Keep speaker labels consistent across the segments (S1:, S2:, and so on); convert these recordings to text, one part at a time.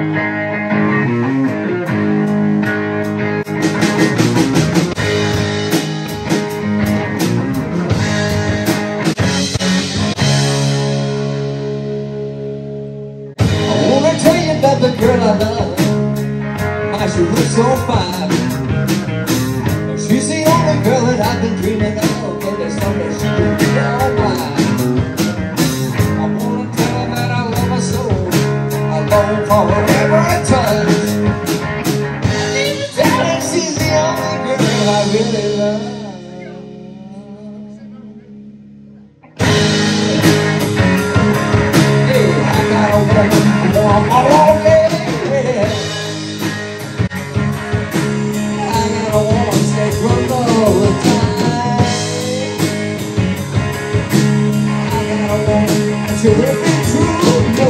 S1: About the girl I love, how she looks so fine. She's the only girl that I've been dreaming of, but there's something she can be all mine. I wanna tell her that I love her so, I long for her every touch. I need to tell her she's the only girl I really love. Hey, I got a woman warm all over. So if it's true, no.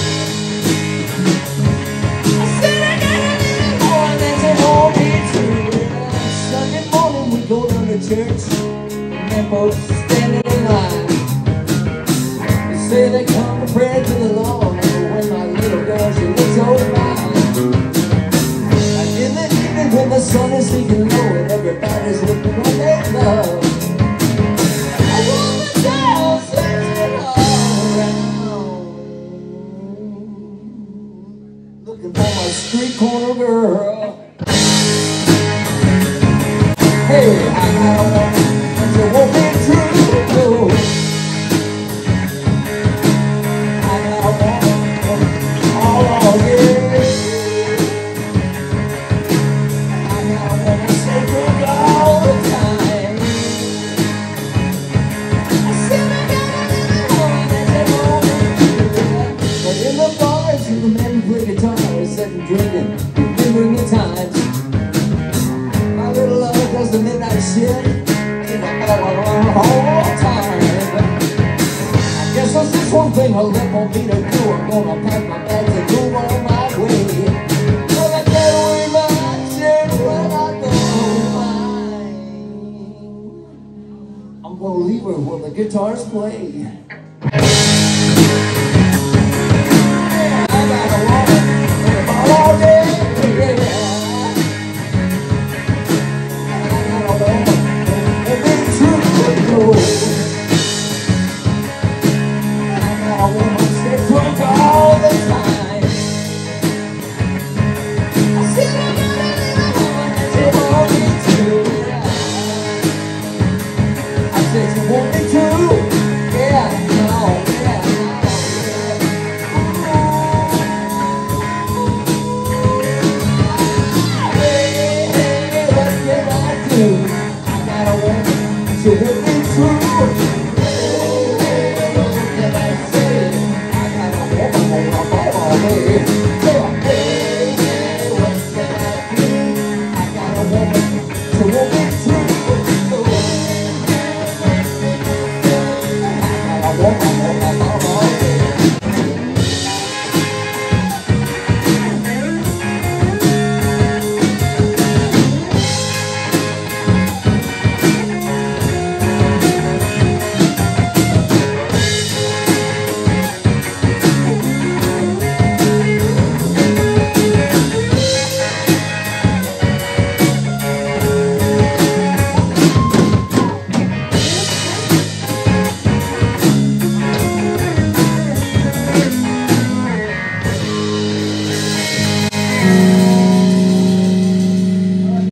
S1: I said I got a little more, that's it won't be true. Sunday morning we go down to church, and them folks standing in line. They say they come to pray to the Lord, but when my little girl, she looks so fine. Like in the evening when the sun is sinking low, and everybody's looking on their love. Looking for my street corner girl. Hey, I got a woman, and she won't be true. I got a woman, all on you. I got a woman so good all the time. I said I got a little woman, and she won't be true. But in the bars, the men play guitar, sitting drinking, remembering the times. My little love does the midnight shift, and I all the time. I guess that's just one thing her lip won't be to do. I'm gonna pack my bags and go on my way. But I get away my shit when I go mine. I'm gonna leave her where the guitars play. Yeah, I got a woman. All day, yeah. I got a woman, every true girl. I got a woman, stay drunk all the time. I said I got a little woman, and she won't be true. I said she won't be true. Yeah, no, yeah, no. So if it's true, I got a woman on my body.